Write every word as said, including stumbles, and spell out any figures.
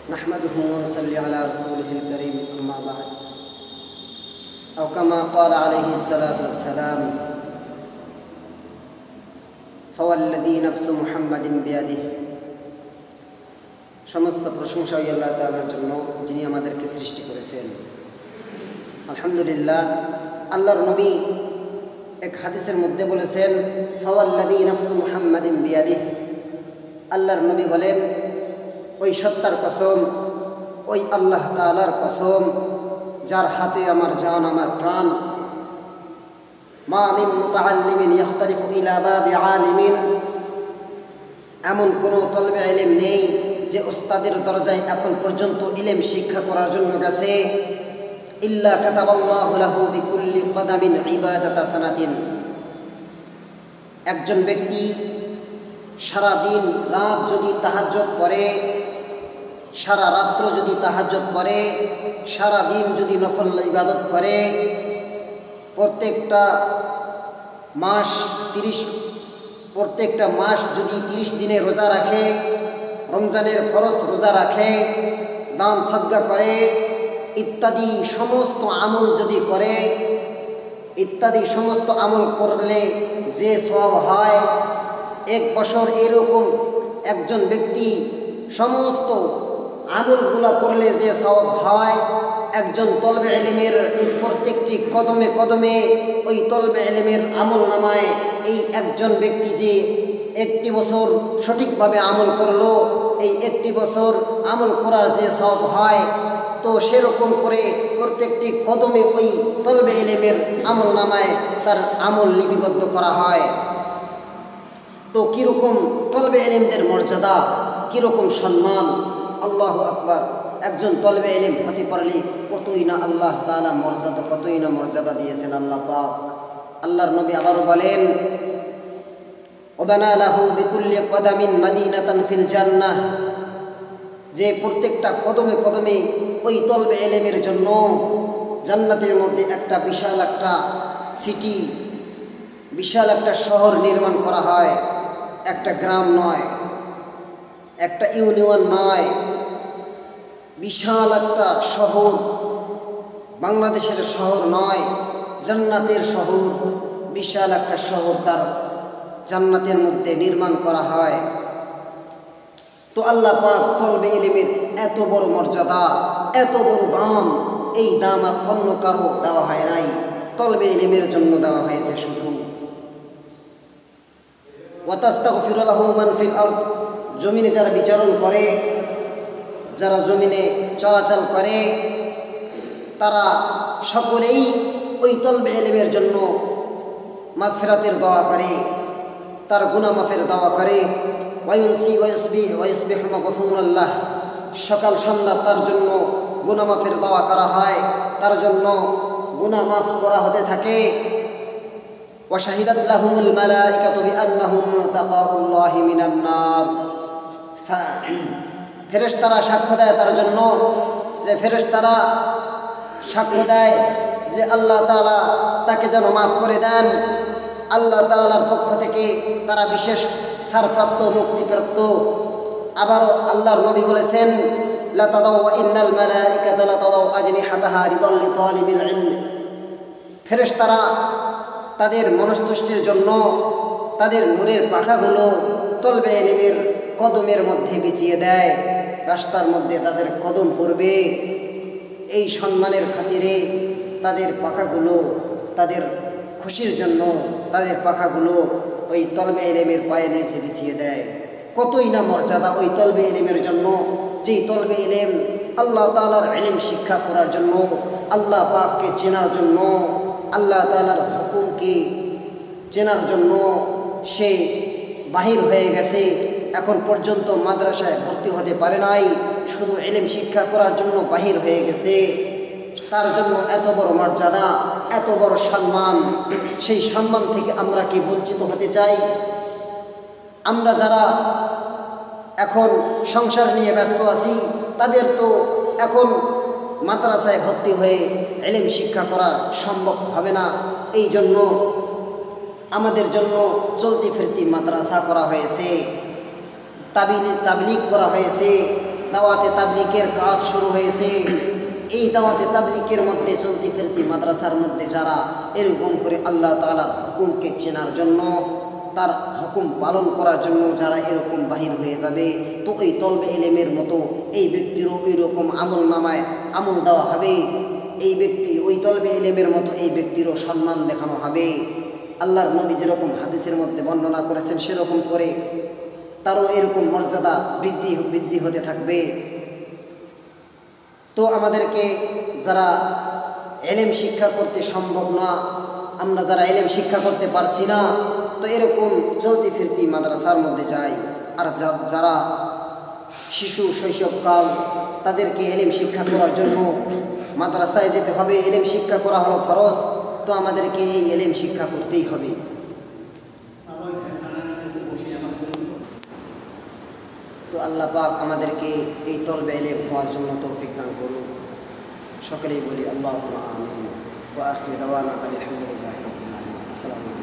نحمده ونصلي على رسوله الكريم أما بعد أو كما قال عليه الصلاة والسلام فوالذي نفس محمد بيده সমস্ত প্রশংসা আল্লাহ তাআলার জন্য যিনি আমাদেরকে সৃষ্টি করেছেন। আলহামদুলিল্লাহ, আল্লাহর নবী এক হাদিসের মধ্যে বলেছেন ফাওয়াল্লাযী নাফসু মুহাম্মাদিন বিয়াদিহি। আল্লাহর নবী বলেন, ওই সত্তার কসম, ওই আল্লাহ তাআলার কসম যার হাতে আমার জান, আমার প্রাণ। মা মিন মুতাআল্লিমিন ইখতালিফু ইলা বাবি আলিমিন, এমন কোনো তলবে ইলম নেই যে উস্তাদের দরজায় এখন পর্যন্ত ইলম শিক্ষা করার জন্য গেছে, ইল্লা কাতাবাল্লাহু লাহু বিকুল্লি কদামিন ইবাদাতা সানাতিন। একজন ব্যক্তি সারা দিন রাত যদি তাহাজ্জুদ পড়ে, সারা রাত্র যদি তাহাজ্জুদ পড়ে, সারা দিন যদি নফল ইবাদত করে, প্রত্যেকটা মাস তিরিশ প্রত্যেকটা মাস যদি তিরিশ দিনে রোজা রাখে, রমজানের ফরজ রোজা রাখে, দান সদকা করে, ইত্যাদি সমস্ত আমল যদি করে, ইত্যাদি সমস্ত আমল করলে যে সওয়াব হয়, এক বছর এরকম একজন ব্যক্তি সমস্ত আমলগুলো করলে যে সওয়াব হয়, একজন তলবে ইলমের প্রত্যেকটি কদমে কদমে ওই তলবে ইলমের আমল নামায় এই একজন ব্যক্তি যে একটি বছর সঠিকভাবে আমল করলো, এই একটি বছর আমল করার যে সওয়াব হয়, তো সেরকম করে প্রত্যেকটি কদমে ওই তলবে ইলমের আমল নামায় তার আমল লিপিবদ্ধ করা হয়। তো কীরকম তলবে ইলমদের মর্যাদা, কীরকম সম্মান! আল্লাহু আকবার! একজন তলবে ইলম হতে পারলে কতই না আল্লাহ তাআলা মর্যাদা কতই না মর্যাদা দিয়েছেন আল্লাহ পাক। আল্লাহর নবী আবারও বলেন, ওয়াবানা লাহু বিকুল্লি কদামিন মাদিনাতান ফিল জান্নাহ, যে প্রত্যেকটা কদমে কদমে ওই তলবে ইলমের জন্য জান্নাতের মধ্যে একটা বিশাল একটা সিটি, বিশাল একটা শহর নির্মাণ করা হয়। একটা গ্রাম নয়, একটা ইউনিয়ন নয়, বিশাল একটা শহর, বাংলাদেশের শহর নয়, জান্নাতের শহর, বিশাল একটা শহর তার জান্নাতের মধ্যে নির্মাণ করা হয়। তো আল্লাহ পাক তলবে ইলমের এত বড় মর্যাদা, এত বড় দাম, এই দাম আর অন্য কারো দেওয়া হয় নাই, তলবে ইলমের জন্য দেওয়া হয়েছে শুধু। ওয়াতাস্তাগফিরু লাহু মান ফিল আরদ, জমিনে যারা বিচরণ করে, যারা জমিনে চলাচল করে, তারা সকলেই ওই তলবে ইলমের জন্য মাগফিরাতের দোয়া করে, তার গুনাহ মাফের দোয়া করে। ওয়ায়ুনসি ওয়াইসবিহ ওয়াইসবিহু মাগফুরাল্লাহ, সকাল সন্ধ্যা তার জন্য গুনাহ মাফের দোয়া করা হয়, তার জন্য গুনাহ মাফ করা হতে থাকে। ওয়া শাহিদাত লাহুমুল মালাইকাতু বিআন্নাহুম মুতাকাউল্লাহি মিনান নার, ফেরেশতারা সাক্ষ্য দেয় তার জন্য, যে ফেরেশতারা সাক্ষ্য দেয় যে আল্লাহ তাআলা তাকে যেন মাফ করে দেন। আল্লাহ তাআলার পক্ষ থেকে তারা বিশেষ ছাড়প্রাপ্ত, মুক্তিপ্রাপ্ত। আবারও আল্লাহর নবী বলেছেন, লা তাদাউ ওয়া ইন্নাল মালাইকাতা লা তাদাউ আজনিহাতাহা রিদাল লিতালিবিল ইলম, ফেরেশতারা তাদের মনস্তুষ্টির জন্য তাদের নূরের পাখাগুলো তলবে ইলমের কদমের মধ্যে বিছিয়ে দেয়, রাস্তার মধ্যে তাদের কদম পড়বে। এই সম্মানের খাতিরে তাদের পাখাগুলো, তাদের খুশির জন্য তাদের পাখাগুলো ওই তলবে ইলমের পায়ের নিচে বিছিয়ে দেয়। কতই না মর্যাদা ওই তলবে ইলমের জন্য, যেই তলবে ইলম আল্লাহ তাআলার ইলম শিক্ষা করার জন্য, আল্লাহ পাককে চেনার জন্য, আল্লাহ তাআলার হুকুমকে চেনার জন্য সে বাহির হয়ে গেছে, এখন পর্যন্ত মাদ্রাসায় ভর্তি হতে পারে নাই, শুধু ইলম শিক্ষা করার জন্য বাহির হয়ে গেছে। তার জন্য এত বড় মর্যাদা, এত বড় সম্মান, সেই সম্মান থেকে আমরা কি বঞ্চিত হতে চাই? আমরা যারা এখন সংসার নিয়ে ব্যস্ত আছি, তাদের তো এখন মাদ্রাসায় ভর্তি হয়ে ইলম শিক্ষা করা সম্ভব হবে না। এই জন্য আমাদের জন্য চলতি ফিরতি মাদ্রাসা করা হয়েছে, তাবিল তাবলিগ করা হয়েছে, দাওয়াতে তাবলীগের কাজ শুরু হয়েছে। এই দাওয়াতে তাবলীগের মধ্যে চলতি ফিরতি মাদ্রাসার মধ্যে যারা এরকম করে আল্লাহ তাআলার হুকুমকে চেনার জন্য, তার হুকুম পালন করার জন্য যারা এরকম বাহির হয়ে যাবে, তো এই তলবে ইলমের মতো এই ব্যক্তিরও ওই রকম আমল নামায় আমল দেওয়া হবে। এই ব্যক্তি ওই তলবে ইলমের মতো এই ব্যক্তিরও সম্মান দেখানো হবে। আল্লাহর নবী যেরকম হাদিসের মধ্যে বর্ণনা করেছেন সেরকম করে তারও এরকম মর্যাদা বৃদ্ধি বৃদ্ধি হতে থাকবে। তো আমাদেরকে যারা ইলম শিক্ষা করতে সম্ভব না, আমরা যারা ইলম শিক্ষা করতে পারছি না, তো এরকম চলতি ফিরতি মাদ্রাসার মধ্যে যাই। আর যারা শিশু শৈশবকাল, তাদেরকে ইলম শিক্ষা করার জন্য মাদ্রাসায় যেতে হবে। ইলম শিক্ষা করা হলো ফরজ, তো আমাদেরকে এই ইলম শিক্ষা করতেই হবে। তো আল্লাহ পাক আমাদেরকে এই তলবে ইলম হওয়ার জন্য তৌফিক দান করুন। সকলেই বলি আল্লাহুম্মা আমিন। ওয়া আখিরু দাওয়ানা আলহামদুলিল্লাহি রাব্বিল আলামিন। আসসালামু আলাইকুম।